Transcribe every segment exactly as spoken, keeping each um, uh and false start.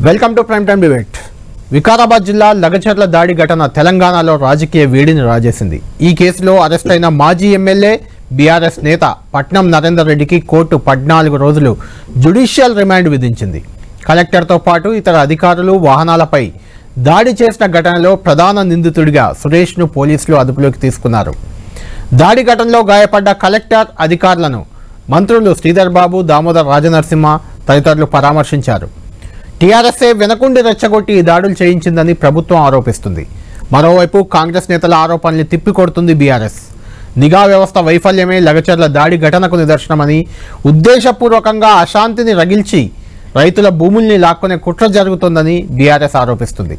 Welcome to prime time debate. Vikarabad జిల్లా లగచర్ల దాడి ఘటన తెలంగాణలో రాజకీయ వేడిని రాజేసింది. ఈ కేసులో అరెస్ట్ అయిన మాజీ ఎమ్మెల్యే బీఆర్ఎస్ నేత పట్నం నరేందర్ రెడ్డికి కోర్టు పద్నాలుగు రోజులు జ్యుడిషియల్ రిమాండ్ విధించింది. కలెక్టర్తో పాటు ఇతర అధికారులు వాహనాలపై దాడి చేసిన ఘటనలో ప్రధాన నిందితుడిగా సురేష్ను పోలీసులు అదుపులోకి తీసుకున్నారు. దాడి ఘటనలో గాయపడ్డ కలెక్టర్ అధికారులను మంత్రులు శ్రీధర్ బాబు, దామోదర్ రాజనరసింహ తదితరులు పరామర్శించారు. టీఆర్ఎస్ఏ వెనకుండి రెచ్చగొట్టి ఈ దాడులు చేయించిందని ప్రభుత్వం ఆరోపిస్తుంది. మరోవైపు కాంగ్రెస్ నేతల ఆరోపణల్ని తిప్పికొడుతుంది బీఆర్ఎస్. నిఘా వ్యవస్థ వైఫల్యమే లగచర్ల దాడి ఘటనకు నిదర్శనమని, ఉద్దేశపూర్వకంగా అశాంతిని రగిల్చి రైతుల భూముల్ని లాక్కునే కుట్ర జరుగుతోందని బీఆర్ఎస్ ఆరోపిస్తుంది.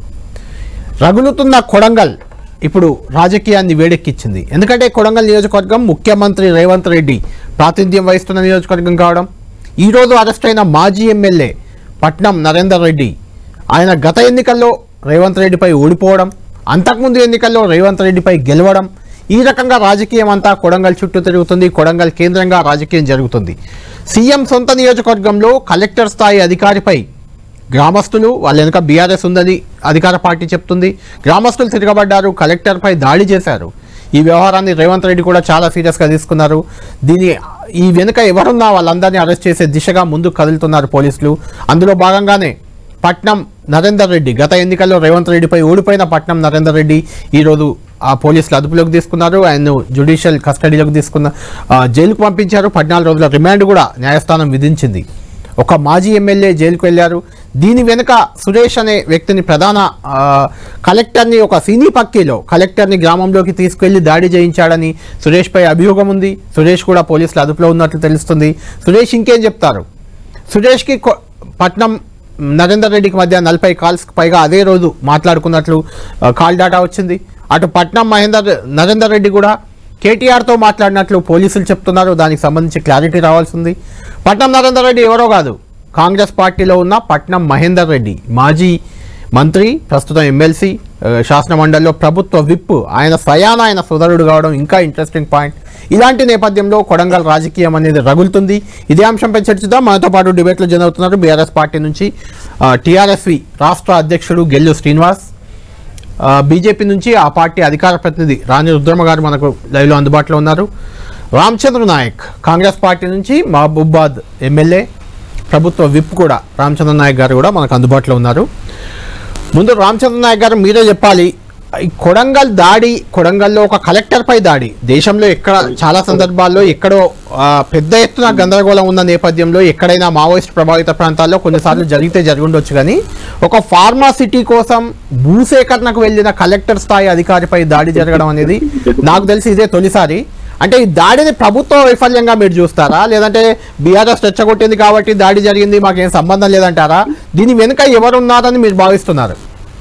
రగులుతున్న కొడంగల్ ఇప్పుడు రాజకీయాన్ని వేడెక్కించింది. ఎందుకంటే కొడంగల్ నియోజకవర్గం ముఖ్యమంత్రి రేవంత్ రెడ్డి ప్రాతినిధ్యం వహిస్తున్న నియోజకవర్గం కావడం, ఈరోజు అరెస్ట్ అయిన మాజీ ఎమ్మెల్యే పట్నం నరేందర్ రెడ్డి ఆయన గత ఎన్నికల్లో రేవంత్ రెడ్డిపై ఓడిపోవడం, అంతకుముందు ఎన్నికల్లో రేవంత్ రెడ్డిపై గెలవడం, ఈ రకంగా రాజకీయం అంతా కొడంగల్ చుట్టూ తిరుగుతుంది. కొడంగల్ కేంద్రంగా రాజకీయం జరుగుతుంది. సీఎం సొంత నియోజకవర్గంలో కలెక్టర్ స్థాయి అధికారిపై గ్రామస్తులు, వాళ్ళ వెనుక బీఆర్ఎస్ ఉందని అధికార పార్టీ చెప్తుంది. గ్రామస్తులు తిరగబడ్డారు, కలెక్టర్పై దాడి చేశారు. ఈ వ్యవహారాన్ని రేవంత్ రెడ్డి కూడా చాలా సీరియస్గా తీసుకున్నారు. దీని ఈ వెనుక ఎవరున్నా వాళ్ళందరినీ అరెస్ట్ చేసే దిశగా ముందుకు కదులుతున్నారు పోలీసులు. అందులో భాగంగానే పట్నం నరేందర్ రెడ్డి, గత ఎన్నికల్లో రేవంత్ రెడ్డిపై ఓడిపోయిన పట్నం నరేందర్ రెడ్డి ఈరోజు ఆ పోలీసులు అదుపులోకి తీసుకున్నారు. ఆయన్ను జ్యుడిషియల్ కస్టడీలోకి తీసుకున్న జైలుకు పంపించారు. పద్నాలుగు రోజుల రిమాండ్ కూడా న్యాయస్థానం విధించింది. ఒక మాజీ ఎమ్మెల్యే జైలుకు వెళ్ళారు. దీని వెనుక సురేష్ అనే వ్యక్తిని, ప్రధాన కలెక్టర్ని, ఒక సినీ పక్కీలో కలెక్టర్ని గ్రామంలోకి తీసుకెళ్లి దాడి చేయించాడని సురేష్పై అభియోగం ఉంది. సురేష్ కూడా పోలీసులు అదుపులో ఉన్నట్లు తెలుస్తుంది. సురేష్ ఇంకేం చెప్తారు? సురేష్కి పట్నం నరేందర్ రెడ్డికి మధ్య నలభై కాల్స్కి పైగా అదే రోజు మాట్లాడుకున్నట్లు కాల్ డాటా వచ్చింది. అటు పట్నం మహేందర్ నరేందర్ రెడ్డి కూడా కేటీఆర్తో మాట్లాడినట్లు పోలీసులు చెప్తున్నారు. దానికి సంబంధించి క్లారిటీ రావాల్సింది. పట్నం నరేందర్ రెడ్డి ఎవరో కాదు, కాంగ్రెస్ పార్టీలో ఉన్న పట్నం మహేందర్ రెడ్డి, మాజీ మంత్రి, ప్రస్తుతం ఎమ్మెల్సీ, శాసన మండలిలో ప్రభుత్వ విప్. ఆయన స్వయాన ఆయన సోదరుడు కావడం ఇంకా ఇంట్రెస్టింగ్ పాయింట్. ఇలాంటి నేపథ్యంలో కొడంగల్ రాజకీయం అనేది రగులుతుంది. ఇదే అంశంపై చర్చిద్దాం. మనతో పాటు డిబేట్లో జన్ అవుతున్నారు బీఆర్ఎస్ పార్టీ నుంచి టీఆర్ఎస్వి రాష్ట్ర అధ్యక్షుడు గెల్లు శ్రీనివాస్, బీజేపీ నుంచి ఆ పార్టీ అధికార ప్రతినిధి రాణి రుద్రమ గారు మనకు లైవ్లో అందుబాటులో ఉన్నారు. రామచంద్ర నాయక్ కాంగ్రెస్ పార్టీ నుంచి మహబూబాద్ ఎమ్మెల్యే, ప్రభుత్వ విప్ కూడా రామచంద్ర నాయక్ గారు కూడా మనకు అందుబాటులో ఉన్నారు. ముందు రామచంద్ర నాయక్ గారు మీరే చెప్పాలి, ఈ కొడంగల్ దాడి, కొడంగల్లో ఒక కలెక్టర్పై దాడి దేశంలో ఎక్కడ చాలా సందర్భాల్లో ఎక్కడో పెద్ద ఎత్తున గందరగోళం ఉన్న నేపథ్యంలో ఎక్కడైనా మావోయిస్ట్ ప్రభావిత ప్రాంతాల్లో కొన్నిసార్లు జరిగితే జరిగి ఉండొచ్చు. కానీ ఒక ఫార్మాసిటీ కోసం భూసేకరణకు వెళ్ళిన కలెక్టర్ స్థాయి అధికారిపై దాడి జరగడం అనేది నాకు తెలిసి ఇదే తొలిసారి. అంటే ఈ దాడిని ప్రభుత్వ వైఫల్యంగా మీరు చూస్తారా, లేదంటే బీఆర్ఎస్ రెచ్చగొట్టింది కాబట్టి దాడి జరిగింది, మాకేం సంబంధం లేదంటారా? దీని వెనుక ఎవరున్నారని మీరు భావిస్తున్నారు?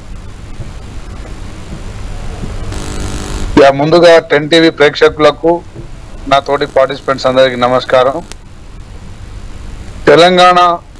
ముందుగా టెన్ టీవీ ప్రేక్షకులకు, నా తోటి పార్టిసిపెంట్స్ అందరికి నమస్కారం. తెలంగాణ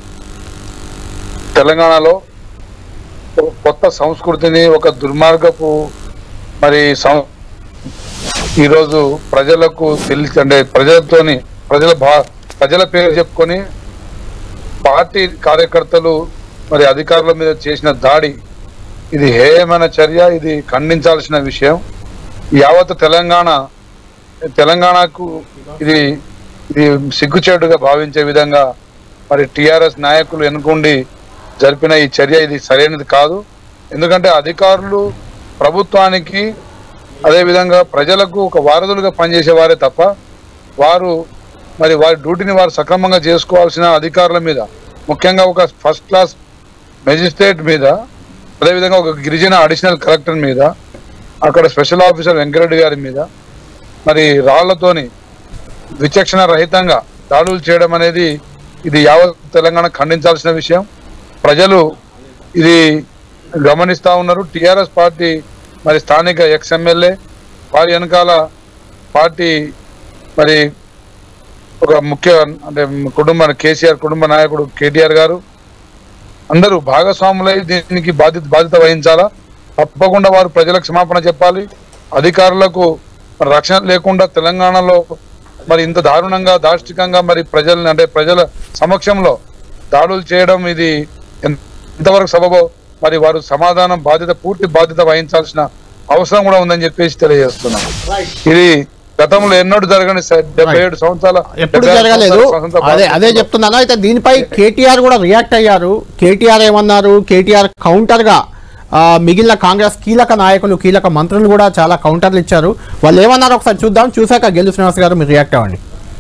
తెలంగాణలో కొత్త సంస్కృతిని, ఒక దుర్మార్గపు మరి ఈరోజు ప్రజలకు తెలిసి, అంటే ప్రజలతోని ప్రజల భా ప్రజల పేరు చెప్పుకొని పార్టీ కార్యకర్తలు మరి అధికారుల మీద చేసిన దాడి, ఇది హేయమైన చర్య. ఇది ఖండించాల్సిన విషయం. యావత్ తెలంగాణ తెలంగాణకు ఇది ఇది సిగ్గుచేటుగా భావించే విధంగా మరి టీఆర్ఎస్ నాయకులు ఎన్నుకుండి జరిపిన ఈ చర్య ఇది సరైనది కాదు. ఎందుకంటే అధికారులు ప్రభుత్వానికి, అదేవిధంగా ప్రజలకు ఒక వారధులుగా పనిచేసేవారే తప్ప, వారు మరి వారి డ్యూటీని వారు సక్రమంగా చేసుకోవాల్సిన అధికారుల మీద, ముఖ్యంగా ఒక ఫస్ట్ క్లాస్ మెజిస్ట్రేట్ మీద, అదేవిధంగా ఒక గిరిజన అడిషనల్ కలెక్టర్ మీద, అక్కడ స్పెషల్ ఆఫీసర్ వెంకరెడ్డి గారి మీద మరి రాళ్లతోని విచక్షణ రహితంగా దాడులు చేయడం అనేది ఇది యావత్ తెలంగాణ ఖండించాల్సిన విషయం. ప్రజలు ఇది గమనిస్తూ ఉన్నారు. టీఆర్ఎస్ పార్టీ మరి స్థానిక ఎక్స్ ఎమ్మెల్యే, వారి వెనకాల పార్టీ మరి ఒక ముఖ్య అంటే కుటుంబ కేసీఆర్ కుటుంబ నాయకుడు కేటీఆర్ గారు అందరూ భాగస్వాములై దీనికి బాధ్యత బాధ్యత వహించాలా. తప్పకుండా వారు ప్రజలకు క్షమాపణ చెప్పాలి. అధికారులకు రక్షణ లేకుండా తెలంగాణలో మరి ఇంత దారుణంగా దాష్టికంగా మరి ప్రజల్ని, అంటే ప్రజల సమక్షంలో దాడులు చేయడం ఇది ఇంతవరకు సభలో మరి వారు సమాధానం బాధ్యత పూర్తి బాధ్యత వహించాల్సిన అవసరం కూడా ఉందని చెప్పేసి తెలియజేస్తున్నాం. ఇది గతంలో ఎన్నడూ జరగని డెబ్బై ఏడు సంవత్సరాల ఎప్పుడు జరగలేదు. అదే అదే చెప్తున్నాను. అయితే దీనిపై కేటీఆర్ కూడా రియాక్ట్ అయ్యారు. కేటీఆర్ ఏమన్నారు? కేటీఆర్ కౌంటర్ గా మిగిలిన కాంగ్రెస్ కీలక నాయకులు కీలక మంత్రులు కూడా చాలా కౌంటర్లు ఇచ్చారు. వాళ్ళు ఏమన్నారు ఒకసారి చూద్దాం. చూశాక గెలు శ్రీనివాస్ గారు మీరు రియాక్ట్ అవ్వండి.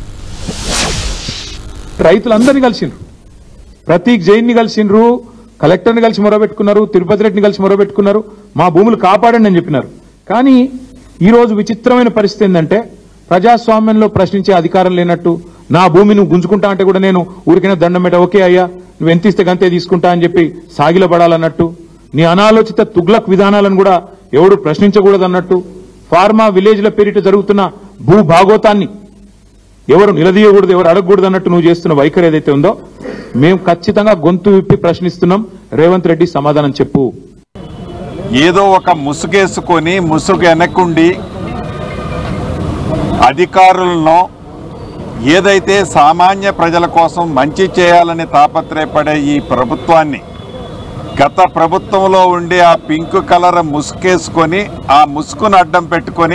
రైతులందరినీ కలిసిండ్రు, ప్రతీక్ జైన్ని కలిసిండ్రు, కలెక్టర్ని కలిసి మొరబెట్టుకున్నారు, తిరుపతి రెడ్డిని కలిసి మొరబెట్టుకున్నారు, మా భూములు కాపాడండి అని చెప్పినారు. కానీ ఈరోజు విచిత్రమైన పరిస్థితి ఏంటంటే ప్రజాస్వామ్యంలో ప్రశ్నించే అధికారం లేనట్టు, నా భూమి నువ్వు గుంజుకుంటా అంటే కూడా నేను ఊరికైనా దండం పెట్ట ఓకే అయ్యా నువ్వు ఎంత ఇస్తే గంతే తీసుకుంటా అని చెప్పి సాగిలపడాలన్నట్టు, నీ అనాలోచిత తుగ్లక్ విధానాలను కూడా ఎవడు ప్రశ్నించకూడదన్నట్టు, ఫార్మా విలేజ్ల పేరిట జరుగుతున్న భూ భాగోతాన్ని ఎవరు నిలదీయకూడదు, ఎవరు అడగకూడదు అన్నట్టు నువ్వు చేస్తున్న వైఖరి ఏదైతే ఉందో మేము ఖచ్చితంగా గొంతు విప్పి ప్రశ్నిస్తున్నాం. రేవంత్ రెడ్డి సమాధానం చెప్పు. ఏదో ఒక ముసుగేసుకొని ముసుగు వెనక్కుండి అధికారులను ఏదైతే సామాన్య ప్రజల కోసం మంచి చేయాలని తాపత్రయపడే ఈ ప్రభుత్వాన్ని గత ప్రభుత్వంలో ఉండి ఆ పింక్ కలర్ ముసుగేసుకొని ఆ ముసుగును అడ్డం పెట్టుకొని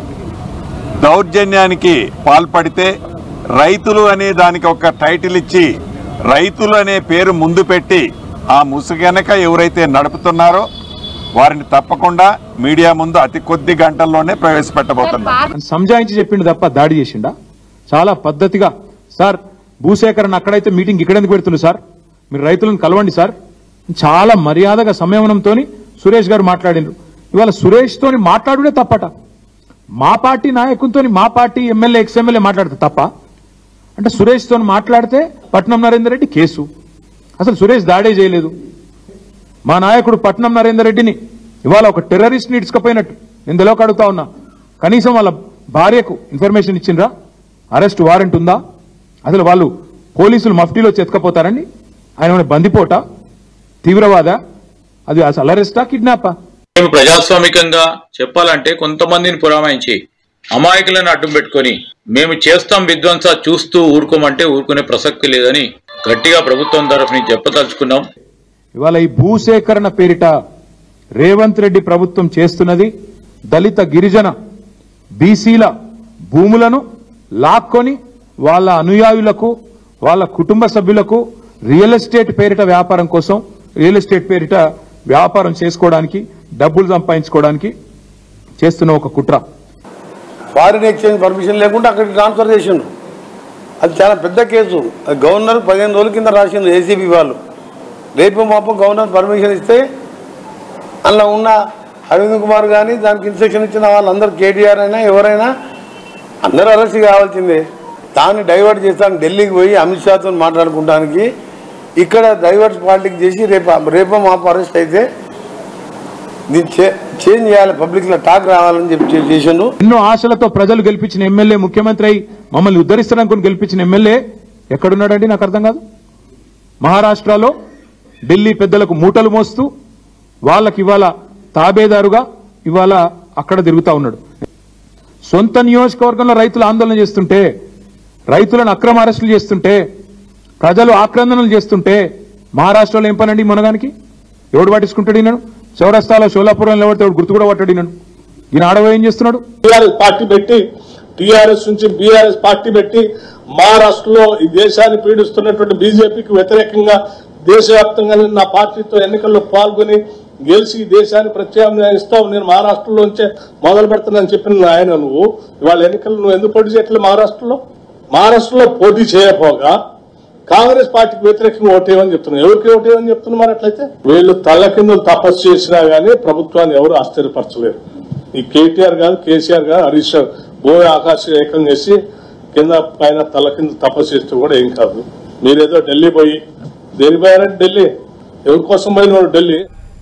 దౌర్జన్యానికి పాల్పడితే రైతులు అనే దానికి ఒక టైటిల్ ఇచ్చి రైతులు అనే పేరు ముందు పెట్టి ఆ ముసుగెనక ఎవరైతే నడుపుతున్నారో వారిని తప్పకుండా మీడియా ముందు అతి కొద్ది గంటల్లోనే ప్రవేశపెట్టబోతున్నారు. సంజాయించి చెప్పిండు తప్ప దాడి చేసిండా? చాలా పద్ధతిగా సార్ భూసేకరణ అక్కడైతే మీటింగ్ ఇక్కడ ఎందుకు పెడుతుంది సార్, మీరు రైతులను కలవండి సార్, చాలా మర్యాదగా సంయమనంతో సురేష్ గారు మాట్లాడిండ్రు. ఇవాళ సురేష్ తోని మాట్లాడుడే తప్పట, మా పార్టీ నాయకులతో మా పార్టీ ఎమ్మెల్యే ఎక్స్ ఎమ్మెల్యే మాట్లాడితే తప్ప అంటే సురేష్ తో మాట్లాడితే పట్నం నరేందర్ రెడ్డి కేసు. అసలు సురేష్ దాడే చేయలేదు. మా నాయకుడు పట్నం నరేందర్ రెడ్డిని ఇవాళ ఒక టెర్రరిస్ట్ ని ఇడ్చుకపోయినట్టు నేను తెలియక అడుగుతా ఉన్నా. కనీసం వాళ్ళ భార్యకు ఇన్ఫర్మేషన్ ఇచ్చిండ్రా? అరెస్ట్ వారెంట్ ఉందా? అసలు వాళ్ళు పోలీసులు మఫ్టీలో చెతకపోతారండి? ఆయన బందిపోట తీవ్రవాద? అది అసలు అరెస్టా కిడ్నాపా? మేము ప్రజాస్వామికంగా చెప్పాలంటే కొంతమందిని పురామాయించి అమాయకులను అడ్డం పెట్టుకుని మేము చేస్తాం విధ్వంస చూస్తూ ఊరుకోమంటే ఊరుకునే ప్రసక్తి లేదని గట్టిగా ప్రభుత్వం తరఫున చెప్పదలుచుకున్నాం. ఇవాళ ఈ భూసేకరణ పేరిట రేవంత్ రెడ్డి ప్రభుత్వం చేస్తున్నది దళిత గిరిజన బీసీల భూములను లాక్కొని వాళ్ళ అనుయాయులకు వాళ్ళ కుటుంబ సభ్యులకు రియల్ ఎస్టేట్ పేరిట వ్యాపారం కోసం రియల్ ఎస్టేట్ పేరిట వ్యాపారం చేసుకోవడానికి డబ్బులు సంపాదించుకోవడానికి చేస్తున్న ఒక కుట్ర. ఫారిన్ ఎక్స్చేంజ్ పర్మిషన్ లేకుండా అక్కడికి ట్రాన్స్ఫర్ చేసిండు. అది చాలా పెద్ద కేసు. అది గవర్నర్ పదిహేను రోజుల కింద రాసిండు ఏసీబీ వాళ్ళు. రేపు మాపం గవర్నర్ పర్మిషన్ ఇస్తే అందులో ఉన్న అరవింద్ కుమార్ కానీ దానికి ఇన్స్ట్రక్షన్ ఇచ్చిన వాళ్ళందరూ కేటీఆర్ అయినా ఎవరైనా అందరూ అరెస్ట్ కావాల్సిందే. దాన్ని డైవర్ట్ చేస్తాను ఢిల్లీకి పోయి అమిత్ షాతో మాట్లాడుకోవడానికి ఇక్కడ డైవర్స్ పాలిటిక్స్ చేసి రేపు రేపు మాపు అరెస్ట్ అయితే దీన్ని చేంజ్ చేయాలి, పబ్లిక్ లో టాక్ రావాలని చెప్పి చేశాను. ఎన్నో ఆశలతో ప్రజలు గెలిపించిన ఎమ్మెల్యే ముఖ్యమంత్రి అయి మమ్మల్ని ఉద్ధరిస్తారనుకుని గెలిపించిన ఎమ్మెల్యే ఎక్కడున్నాడండి? నాకు అర్థం కాదు. మహారాష్ట్రలో ఢిల్లీ పెద్దలకు మూటలు మోస్తూ వాళ్ళకి ఇవాళ తాబేదారుగా ఇవాళ అక్కడ తిరుగుతా ఉన్నాడు. సొంత నియోజకవర్గంలో రైతులు ఆందోళన చేస్తుంటే, రైతులను అక్రమ అరెస్టులు చేస్తుంటే, ప్రజలు ఆక్రందనలు చేస్తుంటే మహారాష్ట్రలో ఏం పనండి మునగానికి? ఎవడు పట్టించుకుంటాడు? ఈయనను చౌరస్తాలో షోలాపురంలో ఎవరితో గుర్తు కూడా పట్టాడు. ఈయనను ఈయన ఆడవ ఏం చేస్తున్నాడు? టీఆర్ఎస్ పార్టీ పెట్టి టీఆర్ఎస్ నుంచి బీఆర్ఎస్ పార్టీ పెట్టి మహారాష్ట్రలో ఈ దేశాన్ని పీడిస్తున్నటువంటి బీజేపీకి వ్యతిరేకంగా దేశవ్యాప్తంగా నా పార్టీతో ఎన్నికల్లో పాల్గొని గెలిచి దేశాన్ని ప్రత్యామ్నాయం ఇస్తావు, నేను మహారాష్ట్రలోంచే మొదలు పెడతానని చెప్పిన ఆయన నువ్వు ఇవాళ ఎన్నికలు నువ్వు ఎందుకు పోటీ చేయట్లేదు? మహారాష్ట్రలో మహారాష్ట్రలో పోటీ చేయకపోగా కాంగ్రెస్ పార్టీకి వ్యతిరేకంగా ఓటేయమని చెప్తున్నావు. ఎవరికి ఓటేయమని చెప్తున్నా? మరి అట్లయితే వీళ్ళు తల్ల కింద తపస్సు చేసినా గానీ ప్రభుత్వాన్ని ఎవరు ఆశ్చర్యపరచలేరు. ఈ కేటీఆర్ గారు కేసీఆర్ గారు హరీష్ రావు భూమి ఆకాశ ఏకం చేసి కింద పైన తల కింద తపస్సు చేస్తూ కూడా ఏం కాదు. మీరేదో ఢిల్లీ పోయి దేని పోయారంటే ఢిల్లీ ఎవరి కోసం పోయిన ఢిల్లీ.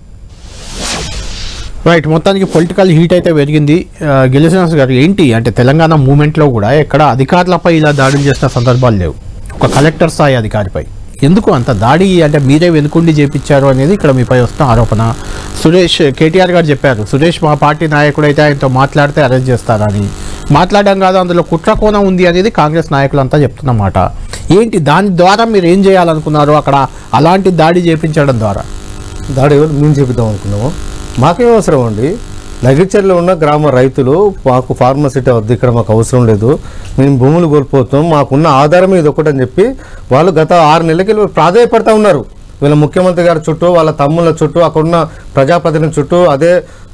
రైట్, మొత్తానికి పొలిటికల్ హీట్ అయితే పెరిగింది. గిరిశ్రీనివాస్ గారు ఏంటి అంటే తెలంగాణ మూమెంట్లో కూడా ఎక్కడ అధికారులపై ఇలా దాడులు చేసిన సందర్భాలు లేవు. ఒక కలెక్టర్ స్థాయి అధికారిపై ఎందుకు అంత దాడి? అంటే మీరే వెనుకుండి చేపించారు అనేది ఇక్కడ మీపై వస్తున్న ఆరోపణ. సురేష్ కేటీఆర్ గారు చెప్పారు, సురేష్ మా పార్టీ నాయకుడు అయితే ఆయనతో మాట్లాడితే అరెస్ట్ చేస్తారని. మాట్లాడడం కాదు, అందులో కుట్రకోణం ఉంది అనేది కాంగ్రెస్ నాయకులంతా చెప్తున్నమాట. ఏంటి దాని ద్వారా మీరు ఏం చేయాలనుకున్నారు అక్కడ అలాంటి దాడి చేపించడం ద్వారా? దాడి మేము చెబుతాం అనుకున్నాము. మాకేం అవసరం అండి, లగిచర్లో ఉన్న గ్రామ రైతులు మాకు ఫార్మసిటీ వద్దు, ఇక్కడ మాకు అవసరం లేదు, మేము భూములు కోల్పోతాం, మాకున్న ఆధారం ఇది ఒకటి అని చెప్పి వాళ్ళు గత ఆరు నెలలకి ప్రాధాయపడతా ఉన్నారు. వీళ్ళ ముఖ్యమంత్రి గారి చుట్టూ, వాళ్ళ తమ్ముళ్ళ చుట్టూ, అక్కడున్న ప్రజాప్రతినిధుల చుట్టూ, అదే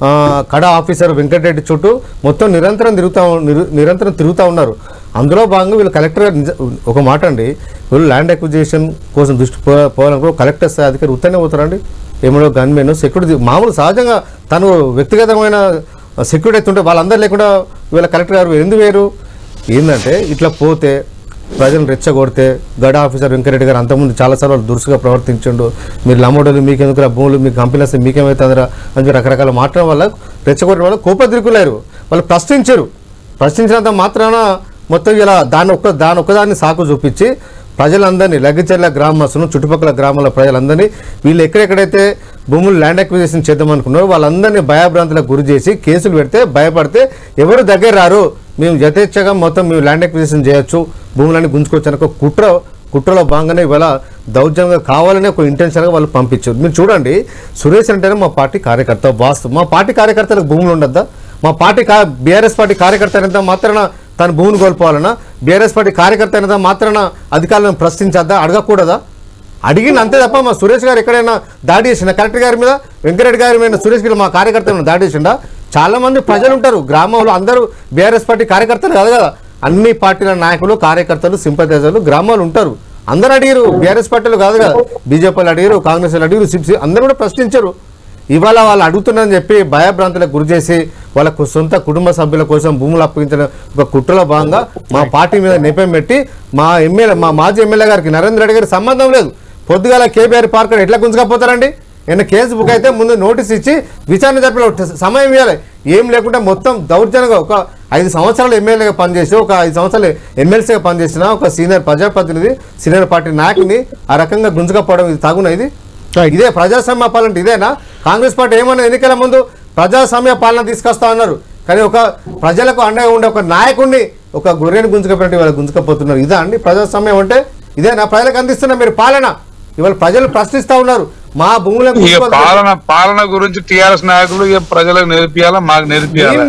కడా ఆఫీసర్ వెంకటరెడ్డి చుట్టూ మొత్తం నిరంతరం తిరుగుతూ నిరంతరం తిరుగుతూ ఉన్నారు. అందులో భాగంగా వీళ్ళు కలెక్టర్ గారు ఒక మాట అండి, వీళ్ళు ల్యాండ్ అక్విజిషన్ కోసం దృష్టి పోవాలనుకో కలెక్టర్ స్థాయి అధికారి ఉత్తనే పోతారండి. ఏమో గన్మెన్ సెక్యూరిటీ మామూలు సహజంగా తను వ్యక్తిగతమైన సెక్యూరిటీ అయితే ఉంటే వాళ్ళందరూ లేకుండా వీళ్ళ కలెక్టర్ గారు ఎందుకు వేరు ఏంటంటే ఇట్లా పోతే ప్రజలను రెచ్చగొడితే గడ ఆఫీసర్ వెంకరెడ్డి గారు అంతకుముందు చాలాసార్లు దురుసుగా ప్రవర్తించండు. మీరు లమ్మడోలు మీకెందుకు భూములు మీకు కంపెనీ వస్తే మీకేమవుతుందిరా అని రకరకాల మాట్లాడడం వల్ల రెచ్చగొట్టడం వల్ల కోపద్రికులారు. వాళ్ళు ప్రశ్నించారు. ప్రశ్నించినంత మాత్రాన మొత్తం ఇలా దాన్ని ఒక్క దాని ఒక్కదాన్ని సాకు చూపించి ప్రజలందరినీ లగ్గిచెర్ల గ్రామస్తులను చుట్టుపక్కల గ్రామాల ప్రజలందరినీ వీళ్ళు ఎక్కడెక్కడైతే భూములు ల్యాండ్ అక్విజిషన్ చేద్దామనుకున్నారో వాళ్ళందరినీ భయభ్రాంతులకు గురి చేసి కేసులు పెడితే భయపడితే ఎవరు దగ్గర రారు, మేము యథేచ్ఛగా మొత్తం మేము ల్యాండ్ అక్విజిషన్ చేయొచ్చు, భూములన్నీ గుంజుకోవచ్చు అని ఒక కుట్ర కుట్రలో భాగంగానే ఇవాళ దౌర్జన్యంగా కావాలనే ఒక ఇంటెన్షన్గా వాళ్ళు పంపించారు. మీరు చూడండి, సురేష్ అంటేనే మా పార్టీ కార్యకర్త. వాస్తవం మా పార్టీ కార్యకర్తలకు భూములు ఉండద్దా? మా పార్టీ కా బీఆర్ఎస్ పార్టీ కార్యకర్త అయినంత మాత్రాన తన భూమిని కోల్పోవాలన్నా, బీఆర్ఎస్ పార్టీ కార్యకర్త అయినంత మాత్రాన అధికారులను ప్రశ్నించద్దా, అడగకూడదా? అడిగింది అంతే తప్ప మా సురేష్ గారు ఎక్కడైనా దాడి చేసిండా కలెక్టర్ గారి మీద, వెంకరెడ్డి గారి మీద సురేష్ గారు మా కార్యకర్త దాడి చేసిండా? చాలా మంది ప్రజలు ఉంటారు గ్రామంలో, అందరూ బీఆర్ఎస్ పార్టీ కార్యకర్తలు కాదు కదా, అన్ని పార్టీల నాయకులు కార్యకర్తలు సింపథైజర్లు గ్రామాలు ఉంటారు. అందరూ అడిగారు, బీఆర్ఎస్ పార్టీలు కాదు కదా, బీజేపీలు అడిగారు, కాంగ్రెస్ అడిగారు, సిపిసి అందరూ కూడా ప్రశ్నించారు. ఇవాళ వాళ్ళు అడుగుతున్నారని చెప్పి భయభ్రాంతులకు గురి చేసి వాళ్ళకు సొంత కుటుంబ సభ్యుల కోసం భూములు అప్పగించిన ఒక కుట్రలో భాగంగా మా పార్టీ మీద నెపం పెట్టి మా ఎమ్మెల్యే మా మాజీ ఎమ్మెల్యే గారికి నరేంద్ర రెడ్డి గారికి సంబంధం లేదు, పొద్దుగాల కేబీఆర్ పార్క్ ఎట్లా గుంజుకపోతారండి? ఏమైనా కేసు బుక్ అయితే ముందు నోటీస్ ఇచ్చి విచారణ జరిపే సమయం ఇవ్వాలి. ఏం లేకుండా మొత్తం దౌర్జన్యంగా ఒక ఐదు సంవత్సరాలు ఎమ్మెల్యేగా పనిచేసి ఒక ఐదు సంవత్సరాలు ఎమ్మెల్సీగా పనిచేసిన ఒక సీనియర్ ప్రజాప్రతినిధి సీనియర్ పార్టీ నాయకుని ఆ రకంగా గుంజుకపోవడం ఇది తగున? ఇది ఇదే ప్రజాస్వామ్య పాలన ఇదేనా? కాంగ్రెస్ పార్టీ ఏమన్నా ఎన్నికల ముందు ప్రజాస్వామ్య పాలన తీసుకొస్తా ఉన్నారు, కానీ ఒక ప్రజలకు అండగా ఉండే ఒక నాయకుడిని ఒక గొర్రెని గుంజుకపోయినట్టు ఇవాళ గుంజుకపోతున్నారు. ఇదా అండి ప్రజాస్వామ్యం అంటే? ఇదేనా ప్రజలకు అందిస్తున్న మీరు పాలన? ఇవాళ ప్రజలు ప్రశ్నిస్తా ఉన్నారు మా భూములకు పాలన పాలన గురించి టీఆర్ఎస్ నాయకులు ప్రజలకు నేర్పియాలా, మాకు నేర్పియాలి.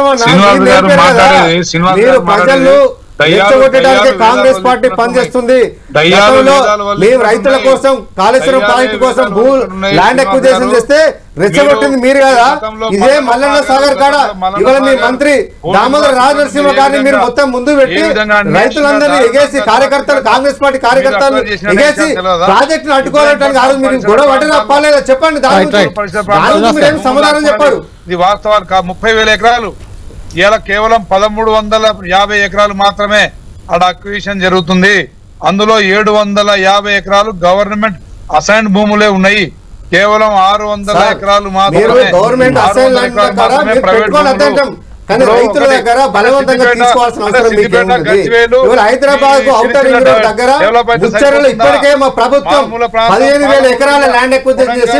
ప్రజలు రెచ్చగొట్టడానికి కాంగ్రెస్ పార్టీ పనిచేస్తుంది. మేము రైతుల కోసం కాళేశ్వరం ప్రాజెక్టు కోసం భూ ల్యాండ్ అక్విజిషన్ చేస్తే రెచ్చగొట్టింది మీరు కదా. ఇదే మల్లన్న సాగర్ కాడ ఇవాళ మీ మంత్రి దామోదర రాజనరసింహ గారిని మీరు మొత్తం ముందు పెట్టి రైతులందరినీ ఎగేసి కార్యకర్తలు కాంగ్రెస్ పార్టీ కార్యకర్తలు ఎగేసి ప్రాజెక్టును అడ్డుకోవాలంటానికి ఆ రోజు మీరు గొడవ పట్టి తప్పాలేదా చెప్పండి, దాని గురించి మీరు ఏం సమాధానం చెప్పారు? ఇది వాస్తవాలు ముప్పై వేల ఎకరాలు ఇలా కేవలం పదమూడు వందల యాభై ఎకరాలు మాత్రమే అక్కడ అక్విజిషన్ జరుగుతుంది. అందులో ఏడు వందల యాభై ఎకరాలు గవర్నమెంట్ అసైన్ భూములే ఉన్నాయి. కేవలం ఆరు వందల ఎకరాలు మాత్రమే గవర్నమెంట్ అసైన్ ప్రైవేట్. కానీ రైతుల దగ్గర బలవంతంగా తీసుకోవాల్సిన అవసరం హైదరాబాద్ ఔటర్ రింగ్ రోడ్ దగ్గర ముచ్చర్లు ఇప్పటికే మా ప్రభుత్వం పదిహేను వేల ఎకరాల ల్యాండ్ అక్విజిషన్ చేసి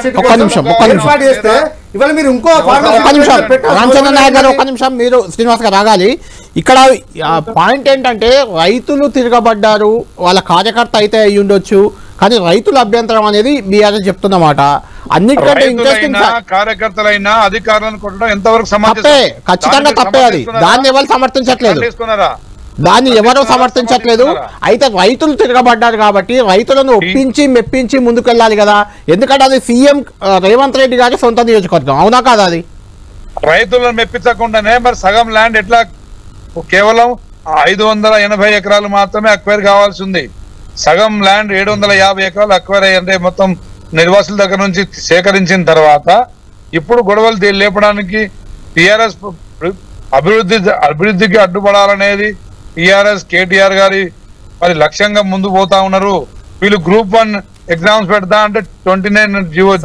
ఏర్పాటు చేస్తే ఇవాళ మీరు ఇంకో రామచంద్ర నాయక్ గారు ఒక్క నిమిషం మీరు శ్రీనివాస్ గారు రాగాలి. ఇక్కడ పాయింట్ ఏంటంటే రైతులు తిరగబడ్డారు, వాళ్ళ కార్యకర్త అయితే అయ్యి ఉండొచ్చు, కానీ రైతుల అభ్యంతరం అనేది బీఆర్ఎస్ చెప్తున్నమాట. అన్నిటికంటే ఇంట్రెస్టింగ్ కార్యకర్తలైనా అధికారులను కొట్టడం ఎంతవరకు తప్పే, ఖచ్చితంగా తప్పే. అది దాన్ని ఎవరు సమర్థించట్లేదు, దాన్ని ఎవరూ సమర్థించట్లేదు. అయితే రైతులు తిరగబడ్డారు కాబట్టి రైతులను ఒప్పించి మెప్పించి ముందుకెళ్ళాలి కదా, ఎందుకంటే అది సీఎం రేవంత్ రెడ్డి గారి సొంత నియోజకవర్గం, అవునా కాదా? అది రైతులను మెప్పించకుండానే మరి సగం ల్యాండ్ ఎట్లా కేవలం ఐదు వందల ఎనభై ఎకరాలు మాత్రమే అక్వైర్ కావాల్సి ఉంది. సగం ల్యాండ్ ఏడు వందల యాభై ఎకరాలు అక్వైర్ అయ్యంటే మొత్తం నిర్వాసుల దగ్గర నుంచి సేకరించిన తర్వాత ఇప్పుడు గొడవలు లేపడానికి టిఆర్ఎస్ అభివృద్ధి అభివృద్ధికి అడ్డుపడాలనేది టిఆర్ఎస్ కేటీఆర్ గారి మరి లక్ష్యంగా ముందు పోతా ఉన్నారు. వీళ్ళు గ్రూప్ వన్ ఎగ్జామ్స్ పెడతా అంటే ట్వంటీ నైన్ జీవో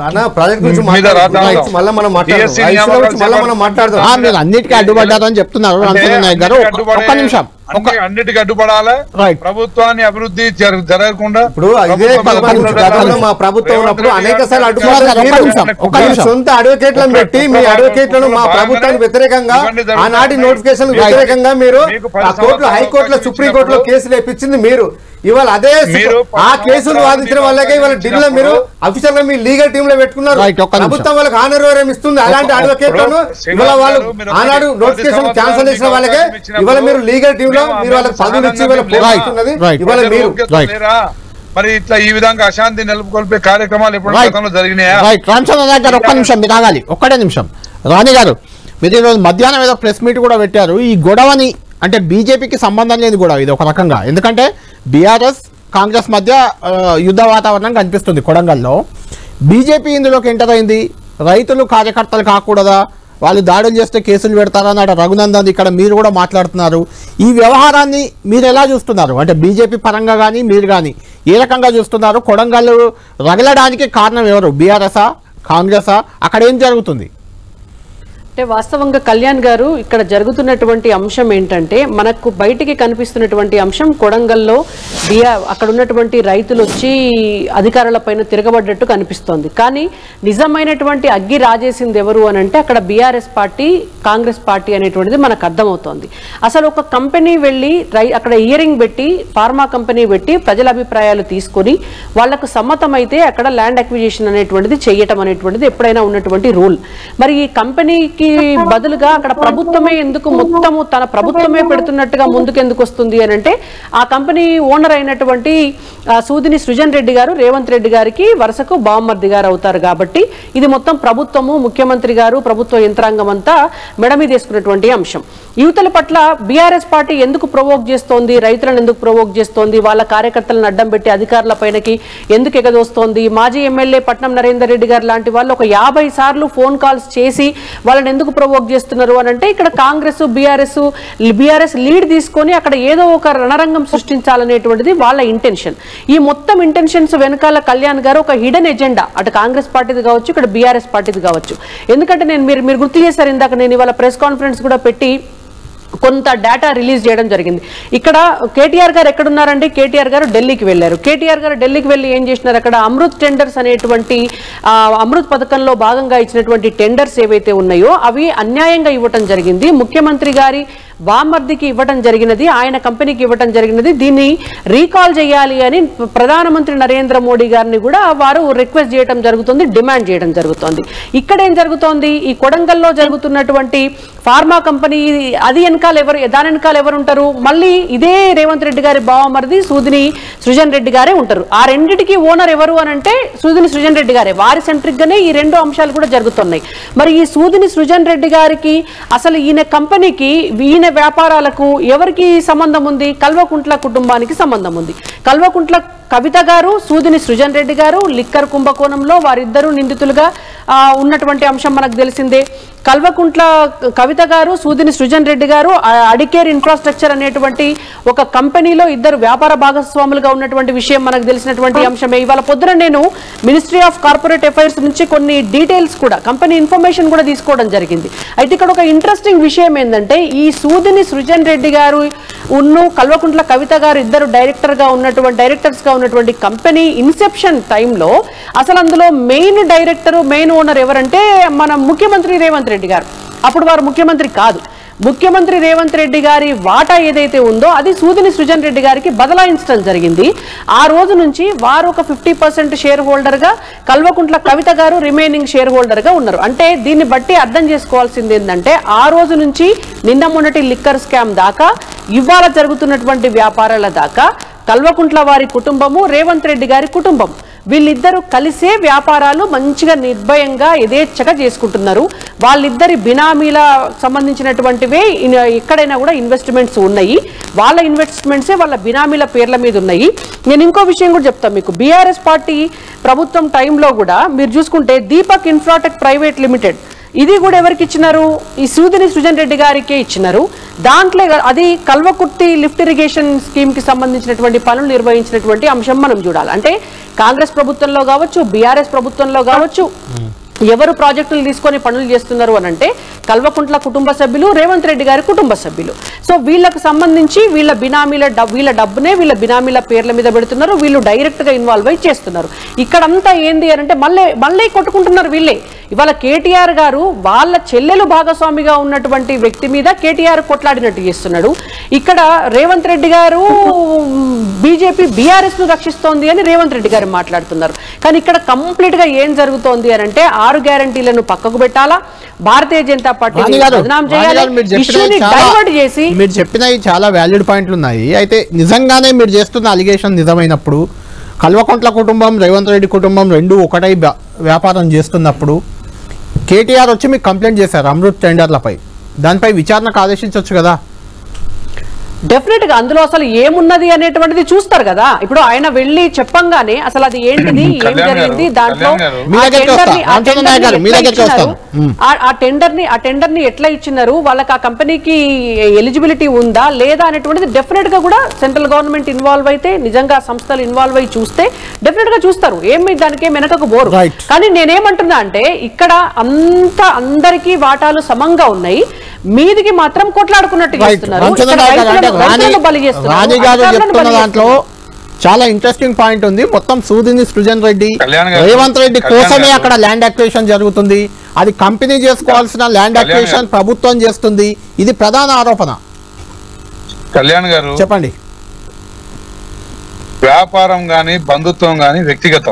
అన్నిటికీ అడ్డుపడ్డారని చెప్తున్నారు. ఒక్క నిమిషం అన్ని అన్నిటికీ అడ్డుపడాలి. Right. ప్రభుత్వాన్ని అభివృద్ధి జర- జరగకుండా ఇప్పుడు ఇదే గతంలో మా ప్రభుత్వం ఉన్నప్పుడు అనేక సార్లు అడ్డుపడ్డారు. ఒక్క నిమిషం, ఒక్క మీరు నిమిషం. సొంత అడ్వకేట్లను పెట్టి మీ అడ్వకేట్లను మా ప్రభుత్వానికి వ్యతిరేకంగా ఆనాటి నోటిఫికేషన్ వ్యతిరేకంగా మీరు ఆ కోర్టులో హైకోర్టులో సుప్రీంకోర్టులో కేసులు వేయించింది మీరు. ఇవాళ అదే మీరు ఆ కేసులు వాదించిన వాళ్ళకే ఇవాళ ఢిల్లీలో మీరు అఫీషియల్ గా మీ లీగల్ టీమ్ లో పెట్టుకున్నారు. Right, ఒక్క నిమిషం. ప్రభుత్వం వాళ్ళకి ఆనరోరియం ఇస్తుంది. అలాంటి అడ్వకేట్లను ఇవాళ వాళ్ళు ఆనాడు నోటిఫికేషన్ క్యాన్సల్ చేసిన వాళ్ళకే ఇవాళ మీరు లీగల్ టీమ్ లో మీరు వాళ్ళకి పదవులు ఇచ్చి ఇవాళ పోరాడుతున్నది Right. ఇవాళ మీరు. Right. లేరా? మరి ఇట్లా ఈ విధంగా అశాంతి నెలకొల్పే కార్యక్రమాలు ఎప్పుడు Right. గతంలో జరిగినాయా? రైట్ రామచంద్ర నాయక్ గారు ఒక్క నిమిషం మీరు ఆగాలి, ఒక్కటే నిమిషం. రాణి గారు మీరు ఈరోజు మధ్యాహ్నం ఏదో ప్రెస్ మీట్ కూడా పెట్టారు. ఈ గొడవని అంటే బీజేపీకి సంబంధం లేని గొడవ ఇది ఒక రకంగా, ఎందుకంటే బీఆర్ఎస్ కాంగ్రెస్ మధ్య ఆ, యుద్ధ వాతావరణం కనిపిస్తుంది కొడంగల్లో. బీజేపీ ఇందులోకి ఎంటర్ అయింది. రైతులు కార్యకర్తలు కాకూడదా, వాళ్ళు దాడులు చేస్తే కేసులు పెడతారా అన్నాడు రఘునందన్. ఇక్కడ మీరు కూడా మాట్లాడుతున్నారు. ఈ వ్యవహారాన్ని మీరు ఎలా చూస్తున్నారు? అంటే బీజేపీ పరంగా కానీ మీరు కానీ ఏ రకంగా చూస్తున్నారు? కొడంగల్ రగలడానికి కారణం ఎవరు? బీఆర్ఎస్ఆ కాంగ్రెసా? అక్కడ ఏం జరుగుతుంది? అంటే వాస్తవంగా కళ్యాణ్ గారు ఇక్కడ జరుగుతున్నటువంటి అంశం ఏంటంటే మనకు బయటికి కనిపిస్తున్నటువంటి అంశం కొడంగల్లో బియా అక్కడ ఉన్నటువంటి రైతులు వచ్చి అధికారుల పైన తిరగబడ్డట్టు కనిపిస్తోంది. కానీ నిజమైనటువంటి అగ్గి రాజేసింది ఎవరు అని అంటే అక్కడ బీఆర్ఎస్ పార్టీ కాంగ్రెస్ పార్టీ అనేటువంటిది మనకు అర్థమవుతోంది. అసలు ఒక కంపెనీ వెళ్ళి రై అక్కడ ఇయరింగ్ పెట్టి ఫార్మా కంపెనీ పెట్టి ప్రజల అభిప్రాయాలు తీసుకొని వాళ్లకు సమ్మతమైతే అక్కడ ల్యాండ్ అక్విజిషన్ అనేటువంటిది చేయటం అనేటువంటిది ఎప్పుడైనా ఉన్నటువంటి రూల్. మరి ఈ కంపెనీకి బదులుగా అక్కడ ప్రభుత్వమే ఎందుకు మొత్తము తన ప్రభుత్వమే పెడుతున్నట్టుగా ముందుకు ఎందుకు వస్తుంది అని అంటే ఆ కంపెనీ ఓనర్ అయినటువంటి సూదిని సృజన్ రెడ్డి గారు రేవంత్ రెడ్డి గారికి వరుసకు బామ్మర్ది గారు అవుతారు. కాబట్టి ఇది మొత్తం ప్రభుత్వము ముఖ్యమంత్రి గారు ప్రభుత్వ యంత్రాంగం అంతా మెడ మీద వేసుకున్నటువంటి అంశం. యువతల పట్ల బీఆర్ఎస్ పార్టీ ఎందుకు ప్రొవోక్ చేస్తోంది, రైతులను ఎందుకు ప్రొవోక్ చేస్తోంది, వాళ్ళ కార్యకర్తలను అడ్డం పెట్టి అధికారుల పైనకి ఎందుకు ఎగదోస్తోంది? మాజీ ఎమ్మెల్యే పట్నం నరేందర్ రెడ్డి గారు లాంటి వాళ్ళు ఒక యాభై సార్లు ఫోన్ కాల్స్ చేసి వాళ్ళని ఎందుకు ప్రొవోక్ చేస్తున్నారు అని అంటే ఇక్కడ కాంగ్రెస్ బీఆర్ఎస్ బీఆర్ఎస్ లీడ్ తీసుకొని అక్కడ ఏదో ఒక రణరంగం సృష్టించాలనేటువంటిది వాళ్ళ ఇంటెన్షన్. ఈ మొత్తం ఇంటెన్షన్స్ వెనకాల కళ్యాణ్ గారు ఒక హిడెన్ ఎజెండా అటు కాంగ్రెస్ పార్టీది కావచ్చు ఇక్కడ బీఆర్ఎస్ పార్టీది కావచ్చు. ఎందుకంటే నేను మీరు మీరు గుర్తు చేశారు ఇందాక నేను ఇవాళ ప్రెస్ కాన్ఫరెన్స్ కూడా పెట్టి కొంత డేటా రిలీజ్ చేయడం జరిగింది. ఇక్కడ కేటీఆర్ గారు ఎక్కడున్నారంటే కేటీఆర్ గారు ఢిల్లీకి వెళ్ళారు. కేటీఆర్ గారు ఢిల్లీకి వెళ్ళి ఏం చేసినారు, అక్కడ అమృత్ టెండర్స్ అనేటువంటి అమృత్ పథకంలో భాగంగా ఇచ్చినటువంటి టెండర్స్ ఏవైతే ఉన్నాయో అవి అన్యాయంగా ఇవ్వటం జరిగింది. ముఖ్యమంత్రి గారి బామ్మర్దికి ఇవ్వటం జరిగినది, ఆయన కంపెనీకి ఇవ్వటం జరిగినది. దీన్ని రీకాల్ చేయాలి అని ప్రధానమంత్రి నరేంద్ర మోడీ గారిని కూడా వారు రిక్వెస్ట్ చేయడం జరుగుతుంది, డిమాండ్ చేయడం జరుగుతుంది. ఇక్కడ ఏం జరుగుతోంది, ఈ కొడంగల్లో జరుగుతున్నటువంటి ఫార్మా కంపెనీ అది వెనకాల ఎవరు, దాని వెనకాల ఎవరు ఉంటారు? మళ్ళీ ఇదే రేవంత్ రెడ్డి గారి బావమరిది సూదిని సృజన్ రెడ్డి గారే ఉంటారు. ఆ రెండిటికి ఓనర్ ఎవరు అని అంటే సూదిని సృజన్ రెడ్డి గారే. వారి సెంట్రిక్ గానే ఈ రెండు అంశాలు కూడా జరుగుతున్నాయి. మరి ఈ సూదిని సృజన్ రెడ్డి గారికి అసలు ఈయన కంపెనీకి ఈయన వ్యాపారాలకు ఎవరికి సంబంధం ఉంది? కల్వకుంట్ల కుటుంబానికి సంబంధం ఉంది. కల్వకుంట్ల కవిత గారు సూదిని సృజన్ రెడ్డి గారు లిక్కర్ కుంభకోణంలో వారిద్దరూ నిందితులుగా ఉన్నటువంటి అంశం మనకు తెలిసిందే. కల్వకుంట్ల కవిత గారు సూదిని సృజన్ రెడ్డి గారు అడికేర్ ఇన్ఫ్రాస్ట్రక్చర్ అనేటువంటి ఒక కంపెనీలో ఇద్దరు వ్యాపార భాగస్వాములుగా ఉన్నటువంటి విషయం మనకు తెలిసినటువంటి అంశమే. ఇవాళ పొద్దున నేను మినిస్ట్రీ ఆఫ్ కార్పొరేట్ అఫైర్స్ నుంచి కొన్ని డీటెయిల్స్ కూడా కంపెనీ ఇన్ఫర్మేషన్ కూడా తీసుకోవడం జరిగింది. అయితే ఇక్కడ ఒక ఇంట్రెస్టింగ్ విషయం ఏంటంటే ఈ సూదిని సృజన్ రెడ్డి గారు ఉన్ను కల్వకుంట్ల కవిత గారు ఇద్దరు డైరెక్టర్ గా ఉన్నటువంటి డైరెక్టర్స్ గా ఉన్నటువంటి కంపెనీ ఇన్సెప్షన్ టైంలో అసలు అందులో మెయిన్ డైరెక్టర్ మెయిన్ ఓనర్ ఎవరంటే మన ముఖ్యమంత్రి రేవంత్ రెడ్డి గారు. అప్పుడు వారు ముఖ్యమంత్రి కాదు. ముఖ్యమంత్రి రేవంత్ రెడ్డి గారి వాటా ఏదైతే ఉందో అది సూదిని సృజన్ రెడ్డి గారికి బదలాయించడం జరిగింది. ఆ రోజు నుంచి వారు ఒక ఫిఫ్టీ పర్సెంట్ షేర్ హోల్డర్ గా కల్వకుంట్ల కవిత గారు రిమైనింగ్ షేర్ హోల్డర్ గా ఉన్నారు. అంటే దీన్ని బట్టి అర్థం చేసుకోవాల్సింది ఏంటంటే ఆ రోజు నుంచి నిన్న మొన్నటి లిక్కర్ స్కామ్ దాకా ఇవాళ జరుగుతున్నటువంటి వ్యాపారాల దాకా కల్వకుంట్ల వారి కుటుంబము రేవంత్ రెడ్డి గారి కుటుంబం వీళ్ళిద్దరూ కలిసే వ్యాపారాలు మంచిగా నిర్భయంగా యథేచ్ఛగా చేసుకుంటున్నారు. వాళ్ళిద్దరి బినామీల సంబంధించినటువంటివే ఎక్కడైనా కూడా ఇన్వెస్ట్మెంట్స్ ఉన్నాయి. వాళ్ళ ఇన్వెస్ట్మెంట్సే వాళ్ళ బినామీల పేర్ల మీద ఉన్నాయి. నేను ఇంకో విషయం కూడా చెప్తాను మీకు. బీఆర్ఎస్ పార్టీ ప్రభుత్వం టైంలో కూడా మీరు చూసుకుంటే దీపక్ ఇన్ఫ్రాటెక్ ప్రైవేట్ లిమిటెడ్ ఇది కూడా ఎవరికి ఇచ్చినారు? ఈ సూదిని సృజన్ రెడ్డి గారికే ఇచ్చినారు. దాంట్లో అది కల్వకుర్తి లిఫ్ట్ ఇరిగేషన్ స్కీమ్ కి సంబంధించినటువంటి పనులు నిర్వహించినటువంటి అంశం మనం చూడాలి. అంటే కాంగ్రెస్ ప్రభుత్వంలో కావచ్చు బీఆర్ఎస్ ప్రభుత్వంలో కావచ్చు ఎవరు ప్రాజెక్టులు తీసుకొని పనులు చేస్తున్నారు అని అంటే కల్వకుంట్ల కుటుంబ సభ్యులు, రేవంత్ రెడ్డి గారి కుటుంబ సభ్యులు. సో వీళ్ళకు సంబంధించి వీళ్ళ బినామీల వీళ్ళ డబ్బునే వీళ్ళ బినామీల పేర్ల మీద పెడుతున్నారు, వీళ్ళు డైరెక్ట్ గా ఇన్వాల్వ్ అయి చేస్తున్నారు. ఇక్కడంతా ఏంది అని అంటే మళ్ళీ మళ్ళీ కొట్టుకుంటున్నారు వీళ్ళే. ఇవాళ కేటీఆర్ గారు వాళ్ళ చెల్లెలు భాగస్వామిగా ఉన్నటువంటి వ్యక్తి మీద కేటీఆర్ కొట్లాడినట్టు చేస్తున్నాడు. ఇక్కడ రేవంత్ రెడ్డి గారు బీజేపీ బీఆర్ఎస్ ను రక్షిస్తోంది అని రేవంత్ రెడ్డి గారు మాట్లాడుతున్నారు. కానీ ఇక్కడ కంప్లీట్ గా ఏం జరుగుతోంది అని అంటే ఆరు గ్యారంటీలను పక్కకు పెట్టాలా, భారతీయ జనతా పార్టీ బదనాం చేయాలి, ఇష్యూని డైవర్ట్ చేసి. మీరు చెప్పినవి చాలా వ్యాలిడ్ పాయింట్లు ఉన్నాయి. అయితే నిజంగానే మీరు చేస్తున్న అలిగేషన్ నిజమైనప్పుడు, కల్వకుంట్ల కుటుంబం రేవంత్ రెడ్డి కుటుంబం రెండు ఒకటై వ్యాపారం చేస్తున్నప్పుడు కేటీఆర్ వచ్చి మీకు కంప్లైంట్ చేశారు అమృత్ టెండర్లపై, దానిపై విచారణకు ఆదేశించవచ్చు కదా. డెఫినెట్ గా అందులో అసలు ఏమున్నది అనేటువంటిది చూస్తారు కదా. ఇప్పుడు ఆయన వెళ్ళి చెప్పంగానే అసలు అది ఏంటిది, ఏం జరిగింది, దాంట్లో ఆ టెండర్ ని ఆ టెండర్ ని ఎట్లా ఇచ్చినారు, వాళ్ళకి ఆ కంపెనీకి ఎలిజిబిలిటీ ఉందా లేదా అనేటువంటిది డెఫినెట్ గా కూడా సెంట్రల్ గవర్నమెంట్ ఇన్వాల్వ్ అయితే, నిజంగా సంస్థలు ఇన్వాల్వ్ అయి చూస్తే డెఫినెట్ గా చూస్తారు. ఏమి దానికి వెనకకు బోరు. కానీ నేనేమంటున్నా అంటే ఇక్కడ అంత అందరికీ వాటాలు సమంగా ఉన్నాయి, మీదికి మాత్రం కొట్లాడుకున్నట్టు చేస్తున్నారు. రాణి గారు చెప్తున్న దాంట్లో చాలా ఇంట్రెస్టింగ్ పాయింట్ ఉంది. మొత్తం సూదిని సృజన్ రెడ్డి రేవంత్ రెడ్డి కోసమే అక్కడ ల్యాండ్ అక్విజిషన్ జరుగుతుంది. అది కంపెనీ చేసుకోవాల్సిన ల్యాండ్ అక్విజిషన్ ప్రభుత్వం చేస్తుంది. ఇది ప్రధాన ఆరోపణ. కళ్యాణ్ గారు చెప్పండి. వ్యాపారం గాని బంధుత్వం గాని వ్యక్తిగతం.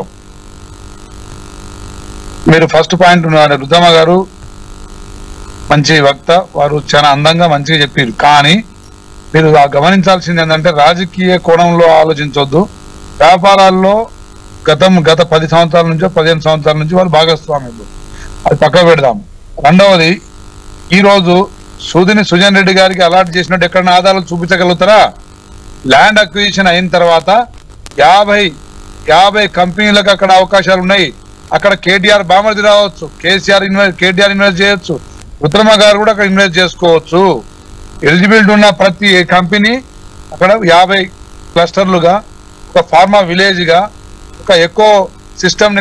మీరు ఫస్ట్ పాయింట్ రుద్దమ్మ గారు మంచి వక్త, వారు చాలా అందంగా మంచిగా చెప్పారు. కానీ మీరు గమనించాల్సింది ఏంటంటే రాజకీయ కోణంలో ఆలోచించొద్దు. వ్యాపారాల్లో గతం గత పది సంవత్సరాల నుంచి పదిహేను సంవత్సరాల నుంచి వాళ్ళు భాగస్వామ్యులు, అది పక్కకు పెడదాం. రెండవది, ఈరోజు సూదిని సుజన్ రెడ్డి గారికి అలాట్ చేసినట్టు ఎక్కడైనా ఆధారాలు చూపించగలుగుతారా? ల్యాండ్ అక్విజిషన్ అయిన తర్వాత యాభై యాభై కంపెనీలకు అక్కడ అవకాశాలు ఉన్నాయి. అక్కడ కేటీఆర్ బామర్ది రావచ్చు, కేసీఆర్ ఇన్వెస్ట్ కేటీఆర్ ఇన్వెస్ట్ చేయొచ్చు, ఉత్తరమ్మ గారు కూడా అక్కడ ఇన్వెస్ట్ చేసుకోవచ్చు. ఎలిజిబిలిటీ ఉన్న ప్రతి కంపెనీ అక్కడ యాభై క్లస్టర్లుగా, ఒక ఫార్మా విలేజ్ గా, ఒక ఎకో సిస్టమ్ ని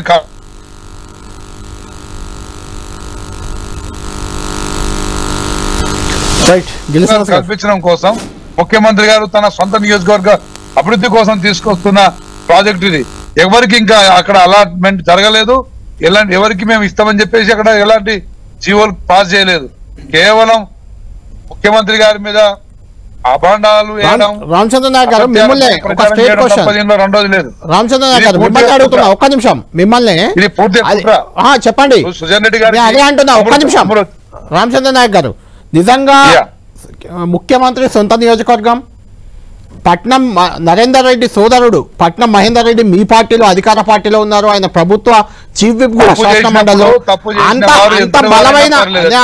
కల్పించడం కోసం ముఖ్యమంత్రి గారు తన సొంత నియోజకవర్గ అభివృద్ధి కోసం తీసుకొస్తున్న ప్రాజెక్ట్ ఇది. ఎవరికి ఇంకా అక్కడ అలాట్మెంట్ జరగలేదు, ఎలాంటి ఎవరికి మేము ఇస్తామని చెప్పేసి అక్కడ ఎలాంటి జీవోలు పాస్ చేయలేదు. కేవలం ముఖ్యమంత్రి గారి మీద అభాండాలు రామచంద్ర నాయక్ గారు మిమ్మల్ని ఒక స్టేట్ క్వశ్చన్ రెండోది లేదు. రామచంద్ర నాయక్ గారు మిమ్మల్ని అడుగుతున్నా, ఒక్క నిమిషం మిమ్మల్ని. ఇది పూర్తి చెప్పండి. సుజన్ రెడ్డి గారు అదే అంటున్నా, ఒక్క నిమిషం. రామచంద్ర నాయక్ గారు, నిజంగా ముఖ్యమంత్రి సొంత నియోజకవర్గం పట్నం నరేందర్ రెడ్డి సోదరుడు పట్నం మహేందర్ రెడ్డి మీ పార్టీలో అధికార పార్టీలో ఉన్నారు, ఆయన ప్రభుత్వ చీఫ్ విప్ కూడా శాసన మండలిలో. అంత అంత బలమైన